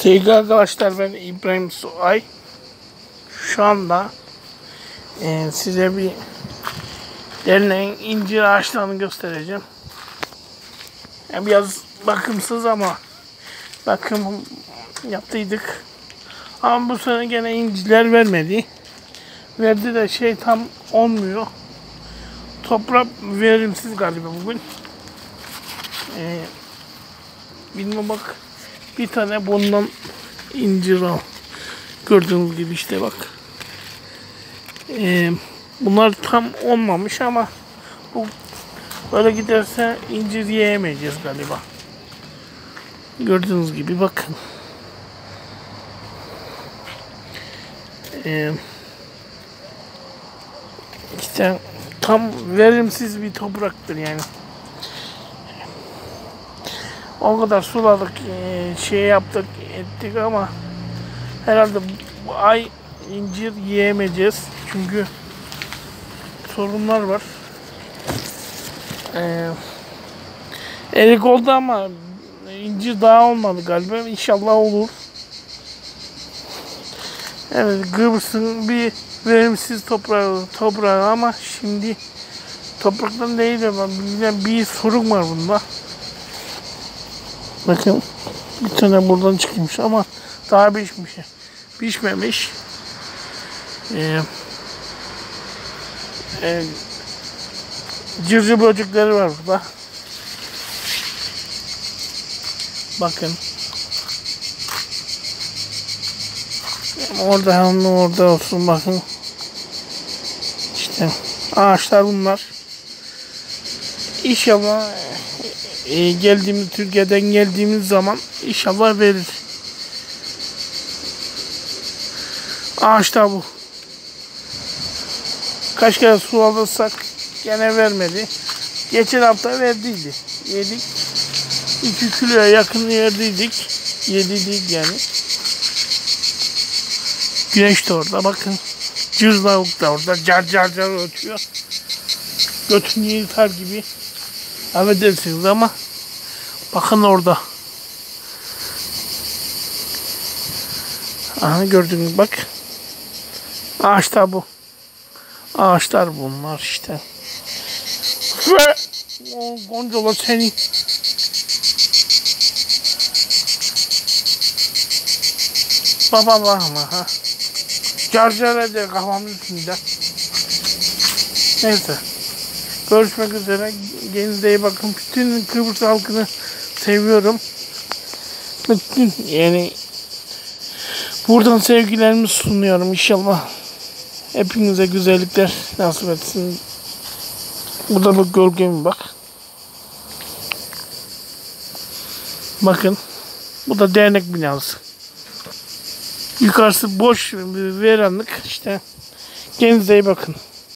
Sevgili arkadaşlar, ben İbrahim Suay. Şu anda size bir derneğin incir ağaçlarını göstereceğim. Yani biraz bakımsız ama bakım yaptıydık. Ama bu sene gene inciler vermedi. Verdi de tam olmuyor. Toprak verimsiz galiba bugün. Bilmem, bak bir tane bundan incir al. Gördüğünüz gibi işte bak. Bunlar tam olmamış ama bu böyle giderse incir yiyemeyeceğiz galiba. Gördüğünüz gibi bakın. İşte tam verimsiz bir topraktır yani. O kadar suladık, yaptık, ettik ama herhalde bu ay incir yiyemeyeceğiz. Çünkü sorunlar var. Erik oldu ama incir daha olmadı galiba. İnşallah olur. Evet, Kıbrıs'ın bir verimsiz toprağı ama şimdi topraktan değil ama bir sorun var bunda. Bakın bir tane buradan çıkmış ama daha pişmemiş. Cırcır böcekleri var burada. Bakın. Orada olsun bakın. İşte ağaçlar bunlar. İnşallah Türkiye'den geldiğimiz zaman inşallah verir. Ağaç da bu. Kaç kere suladırsak gene vermedi. Geçen hafta verdiydi. Yedik. 2 kiloya yakın yediydik yani. Güneş de orada bakın. Cırlavuk da orada. Car ötüyor. Götünü yırtar gibi. Affedersiniz ama bakın orada. Aha, gördünüz bak. Ağaçlar bu. Ağaçlar bunlar işte. Ve o gondola senin. Baba bakma ha. Car eder kafamın üstünde. Neyse. Görüşmek üzere. Kendinize iyi bakın. Bütün Kıbrıs halkını seviyorum. Yani buradan sevgilerimi sunuyorum. İnşallah hepinize güzellikler nasip etsin. Burada bir gölgeme bak. Bakın. Bu da dernek binası. Yukarısı boş bir veranlık işte. Kendinize iyi bakın.